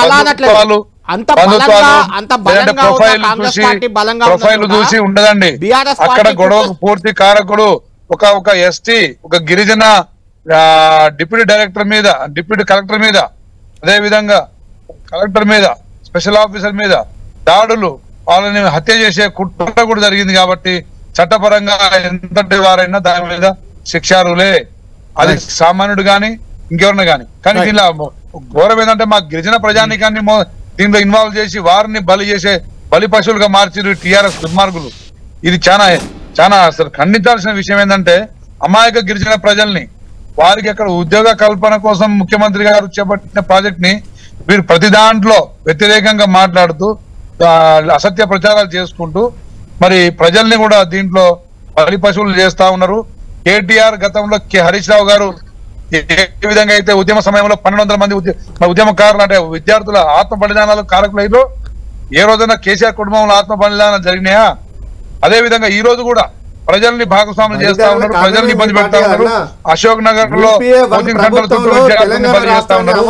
అంత బలంగా అంత బలంగా కాంగ్రెస్ పార్టీ బలంగా చూసి ఉండదండి. అక్కడ గొడవకు పూర్తి కారకుడు ఒక ఒక ఎస్టీ, ఒక గిరిజన డిప్యూటీ డైరెక్టర్ మీద, డిప్యూటీ కలెక్టర్ మీద, అదే విధంగా కలెక్టర్ మీద, స్పెషల్ ఆఫీసర్ మీద దాడులు, వాళ్ళని హత్య చేసే కుట్ర కూడా జరిగింది. కాబట్టి చట్టపరంగా ఎంతటి వారైనా దాని మీద శిక్షారులే, అది సామాన్యుడు గాని ఇంకెవరిని గాని. కానీ దీనిలో ఘోరం ఏంటంటే మా గిరిజన ప్రజానికాన్ని దీంట్లో ఇన్వాల్వ్ చేసి వారిని బలి చేసే బలి పశువులుగా మార్చారు టీఆర్ఎస్ దుర్మార్గులు. ఇది చాలా చాలా అసలు ఖండించాల్సిన విషయం ఏంటంటే అమాయక గిరిజన ప్రజల్ని, వారికి అక్కడ ఉద్యోగ కల్పన కోసం ముఖ్యమంత్రి గారు చేపట్టిన ప్రాజెక్ట్ ని వీరు ప్రతి దాంట్లో వ్యతిరేకంగా మాట్లాడుతూ అసత్య ప్రచారాలు చేసుకుంటూ మరి ప్రజల్ని కూడా దీంట్లో బలి పశువులు చేస్తా ఉన్నారు. కేటీఆర్ గతంలో కె హరీష్ రావు గారు ఏ విధంగా అయితే ఉద్యమ సమయంలో పన్నెండు వందల మంది ఉద్యమకారులు అంటే విద్యార్థుల ఆత్మ బలిదానాలు కారకులైలో ఏ రోజైనా కేసీఆర్ కుటుంబంలో ఆత్మ బలిదానాలు జరిగినాయా? అదే విధంగా ఈ రోజు కూడా ప్రజల్ని భాగస్వామ్యం చేస్తా ఉన్నారు, ప్రజల్ని ఇబ్బంది పెడతా ఉన్నారు. అశోక్ నగర్ లో కోచింగ్ సెంటర్ చుట్టూ విద్యార్థులను బలి చేస్తా ఉన్నారు.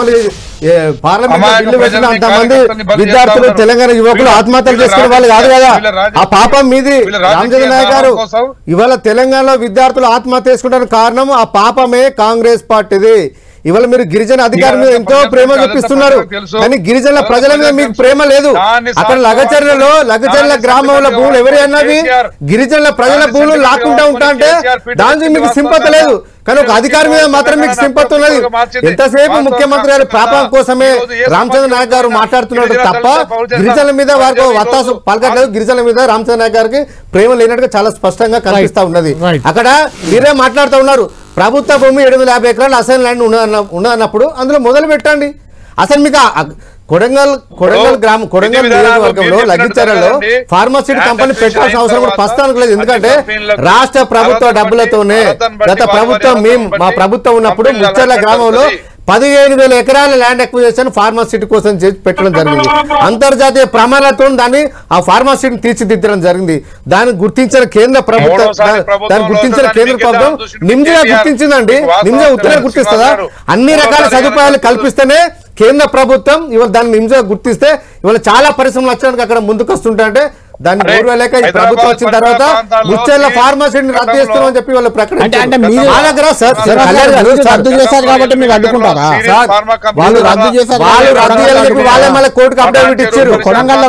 విద్యార్థులు తెలంగాణ యువకులు ఆత్మహత్యలు చేసుకునే వాళ్ళు కాదు కదా, ఆ పాపం మీది. రామచంద్ర నాయక్ గారు, ఇవాళ తెలంగాణలో విద్యార్థులు ఆత్మహత్య చేసుకుంటానికి కారణం ఆ పాపమే కాంగ్రెస్ పార్టీది. ఇవాళ మీరు గిరిజన అధికారుల మీద ఎంతో ప్రేమ చూపిస్తున్నారు, కానీ గిరిజనుల ప్రజల మీద మీకు ప్రేమ లేదు. అక్కడ లగచర్లలో లగచర్ల గ్రామంలో భూములు ఎవరి అన్నవి గిరిజనుల ప్రజల భూములు లాక్కుంటా ఉంటా అంటే దానికి మీకు సింపత లేదు. కానీ ఒక అధికారి మీద మాత్రం మీకు సింపతి ఉన్నది. ఎంతసేపు ముఖ్యమంత్రి గారి పాపం కోసమే రామచంద్ర నాయక్ గారు మాట్లాడుతున్నాడు తప్ప గిరిజనుల మీద వారికి వత్తాసు పలకట్లేదు. గిరిజనుల మీద రామచంద్ర నాయక్ గారికి ప్రేమ లేనట్టుగా చాలా స్పష్టంగా కనిపిస్తా ఉన్నది. అక్కడ మీరే మాట్లాడుతూ ఉన్నారు ప్రభుత్వ భూమి ఏడు వందల యాభై ఎకరాలు అసైన్ ల్యాండ్ ఉన్నప్పుడు అందులో మొదలు పెట్టండి. అసలు మీకు కొడంగల్ కొడంగల్ గ్రామం కొడంగల్ నియోజకవర్గంలో లగ్గిచర్లలో ఫార్మాసిటీ కంపెనీ పెట్టాల్సిన అవసరం కూడా ప్రస్తుతానికి లేదు. ఎందుకంటే రాష్ట్ర ప్రభుత్వ డబ్బులతోనే గత ప్రభుత్వం మేము మా ప్రభుత్వం ఉన్నప్పుడు ముచ్చర్ల గ్రామంలో పదిహేను వేల ఎకరాల ల్యాండ్ ఎక్విజిషన్ ఫార్మాసిటీ కోసం పెట్టడం జరిగింది. అంతర్జాతీయ ప్రమాణాలతో దాన్ని ఆ ఫార్మాసిటీని తీర్చిదిద్దడం జరిగింది. దాన్ని గుర్తించిన కేంద్ర ప్రభుత్వం దాన్ని గుర్తించిన కేంద్ర ప్రభుత్వం నిమ్జా గుర్తించిందండి. నిమ్జా ఉత్తరే గుర్తిస్తుందా? అన్ని రకాల సదుపాయాలు కల్పిస్తేనే కేంద్ర ప్రభుత్వం ఇవాళ దాన్ని నిమ్జా గుర్తిస్తే ఇవాళ చాలా పరిశ్రమలు వచ్చడానికి అక్కడ ముందుకు వస్తుంటే దాన్ని ఓర్వలేక ఈ ప్రభుత్వం వచ్చిన తర్వాత ముచ్చెర్ల ఫార్మసీని రద్దు చేస్తున్నామని చెప్పి వాళ్ళు ప్రకటించారు. రద్దు చేశారు కాబట్టి మీరు అడ్డుకుంటారా? వాళ్ళు రద్దు చేశారు, వాళ్ళు రద్దు చేయాలని వాళ్ళే మళ్ళీ కోర్టుకు అప్డేట్ ఇచ్చారు. కొడంగల్లో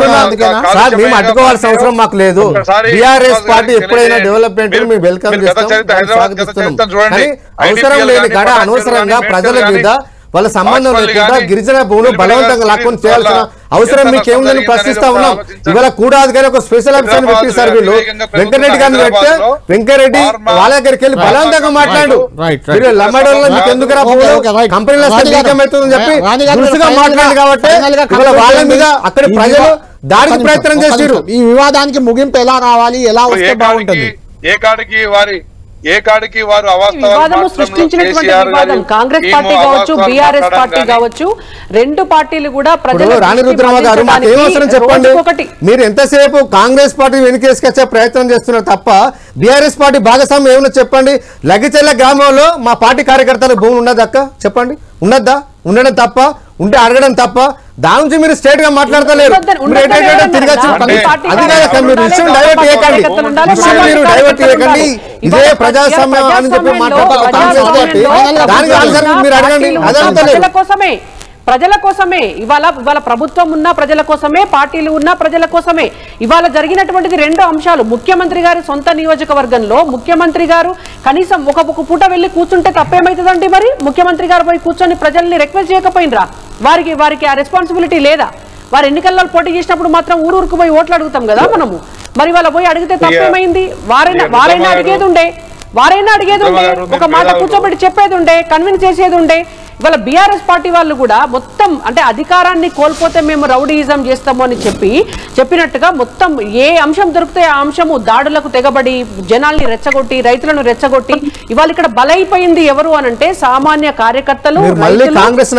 సార్ మేము అడ్డుకోవాల్సిన అవసరం మాకు లేదు. బీఆర్ఎస్ పార్టీ ఎప్పుడైనా డెవలప్మెంట్ మేము వెల్కమ్ చేస్తాం, స్వాగతిస్తున్నాం. కానీ అవసరం లేని కాడ అనవసరంగా ప్రజల మీద వాళ్ళ సంబంధం లేకుండా గిరిజన భూములు బలవంతంగా లాక్కొని చేయాల్సిన అవసరం మీకేముందని ప్రశ్నిస్తా ఉన్నాం. ఇవాళ కూడా కానీ ఒక స్పెషల్ ఆఫీసర్ పెట్టిస్తారు వీళ్ళు. వెంకరెడ్డి గారిని పెడితే వెంకరెడ్డి వాళ్ళ దగ్గరికి వెళ్ళి బలవంతంగా మాట్లాడు మీరు లమ్మడోళ్ళ మీకు ఎందుకు కంపెనీలో అవుతుందని చెప్పి దురుసుగా మాట్లాడు కాబట్టి ఇవాళ వాళ్ళ మీద అక్కడ ప్రజలు దాడికి ప్రయత్నం చేస్తారు. ఈ వివాదానికి ముగింపు ఎలా రావాలి, ఎలా వస్తే బాగుంటుంది? ఏ కాడికి వారి ఏ కాడికి వారు వివాదము సృష్టించినటువంటి వివాదం కాంగ్రెస్ పార్టీ కావచ్చు, బీఆర్ఎస్ పార్టీ కావచ్చు, రెండు పార్టీలు కూడా ప్రజలు రాణి రుద్రమ్మ గారు మాకు ఏమవసరం చెప్పండి. మీరు ఎంతసేపు కాంగ్రెస్ పార్టీ వెనుకేసుకొచ్చే ప్రయత్నం చేస్తున్నారు తప్ప బీఆర్ఎస్ పార్టీ భాగస్వామ్యం ఏమన్నా చెప్పండి. లగ్గిచెర్ల గ్రామంలో మా పార్టీ కార్యకర్తల భూమి ఉన్నదక్క చెప్పండి, ఉన్నద్దా? ఉండడం తప్ప ఉంటే అడగడం తప్ప దాని నుంచి మీరు స్ట్రేట్ గా మాట్లాడతలేరు. తిరగచ్చు అది కాదక్క, మీరు విషయం డైవర్ట్ చేయకండి, విషయం మీరు డైవర్ట్ చేయకండి. ఇదే ప్రజాస్వామ్యం అని చెప్పి మాట్లాడతారు కాంగ్రెస్ పార్టీ, దానికి ఆన్సర్ మీరు అడగండి. ప్రజల కోసమే ప్రజల కోసమే ఇవాళ ఇవాళ ప్రభుత్వం ఉన్న ప్రజల కోసమే, పార్టీలు ఉన్న ప్రజల కోసమే. ఇవాళ జరిగినటువంటిది రెండు అంశాలు. ముఖ్యమంత్రి గారి సొంత నియోజకవర్గంలో ముఖ్యమంత్రి గారు కనీసం ఒక ఒక పూట వెళ్ళి కూర్చుంటే తప్పేమవుతుందండి? మరి ముఖ్యమంత్రి గారు పోయి కూర్చొని ప్రజల్ని రిక్వెస్ట్ చేయకపోయినరా? వారికి వారికి ఆ రెస్పాన్సిబిలిటీ లేదా? వారు ఎన్నికల్లో పోటీ చేసినప్పుడు మాత్రం ఊరూరుకు పోయి ఓట్లు అడుగుతాం కదా మనము. మరి వాళ్ళ పోయి అడిగితే తప్పేమైంది? వారైనా వారైనా అడిగేది ఉండే వారైనా అడిగేది ఉండే ఒక మాట కూర్చోబెట్టి చెప్పేది ఉండే, కన్విన్స్ చేసేది ఉండే. ఇవాళ బీఆర్ఎస్ పార్టీ వాళ్ళు కూడా మొత్తం అంటే అధికారాన్ని కోల్పోతే మేము రౌడీయిజం చేస్తాము అని చెప్పి చెప్పినట్టుగా మొత్తం ఏ అంశం దొరికితే ఆ అంశము దాడులకు తెగబడి జనాల్ని రెచ్చగొట్టి రైతులను రెచ్చగొట్టి ఇవాళ ఇక్కడ బలైపోయింది ఎవరు అనంటే సామాన్య కార్యకర్తలు. కాంగ్రెస్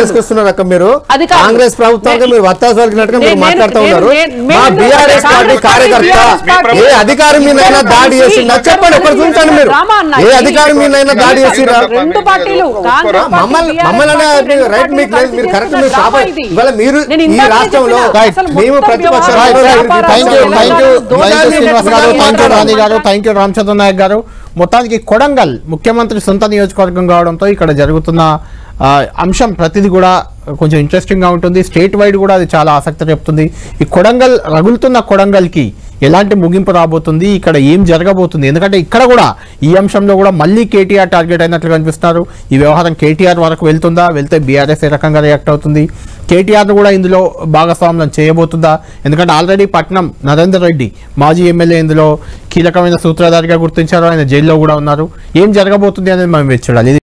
కాంగ్రెస్ ప్రభుత్వానికి మీరు వత్తాసు పలికినట్టుగా మీరు మాట్లాడుతూ ఉన్నారు. మా బీఆర్ఎస్ పార్టీ కార్యకర్త ఏ అధికారి మీదైనా దాడి చేసిందా చెప్పండి, ఒకటి చూడండి. మీరు ఏ అధికారి మీదైనా దాడి చేసిరా? రెండు పార్టీలు మమ్మల్ని రైట్ మీకు లేదు, మీరు కరెక్ట్ మీరు కాపాడు. ఇవాళ మీరు ఈ రాష్ట్రంలో మేము ప్రతిపక్ష రాణి గారు, థ్యాంక్ యూ రామచంద్ర నాయక్ గారు. మొత్తానికి కొడంగల్ ముఖ్యమంత్రి సొంత నియోజకవర్గం కావడంతో ఇక్కడ జరుగుతున్న అంశం ప్రతిదీ కూడా కొంచెం ఇంట్రెస్టింగ్ గా ఉంటుంది. స్టేట్ వైడ్ కూడా అది చాలా ఆసక్తి చెప్తుంది. ఈ కొడంగల్ రగులుతున్న కొడంగల్కి ఎలాంటి ముగింపు రాబోతుంది, ఇక్కడ ఏం జరగబోతుంది? ఎందుకంటే ఇక్కడ కూడా ఈ అంశంలో కూడా మళ్ళీ కేటీఆర్ టార్గెట్ అయినట్లు కనిపిస్తున్నారు. ఈ వ్యవహారం కేటీఆర్ వరకు వెళ్తుందా, వెళ్తే బీఆర్ఎస్ ఏ రకంగా రియాక్ట్ అవుతుంది, కేటీఆర్ కూడా ఇందులో భాగస్వామ్యం చేయబోతుందా? ఎందుకంటే ఆల్రెడీ పట్నం నరేందర్ రెడ్డి మాజీ ఎమ్మెల్యే ఇందులో కీలకమైన సూత్రధారిగా గుర్తించారు, ఆయన జైల్లో కూడా ఉన్నారు. ఏం జరగబోతుంది అనేది మనం వేచి చూడాలి.